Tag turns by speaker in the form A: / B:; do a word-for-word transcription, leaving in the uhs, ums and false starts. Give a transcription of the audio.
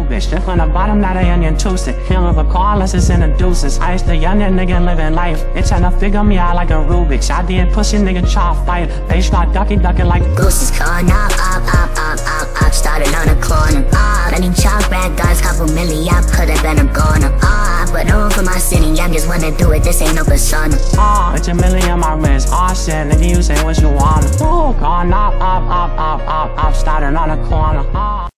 A: bitch. Just on the bottom, not a onion toasted. Feeling regardless, it's in the deuces. I used to young that nigga living life. They tryna figure me out like a Rubik's. I did pussy nigga try fight. They start ducky ducking like
B: gooses calling up, up, up, up, up, up. Started on the corner. Ah, uh, any chalk bad guys, couple million. I could've been a goner. Ah, uh, but no for my city. I just wanna do it. This ain't no persona.
A: Ah, uh, it's a million my wrist. Ah, shit, nigga, you say what you want. Ooh, gone up, up, up, up, up, up. Started on the corner. Ah.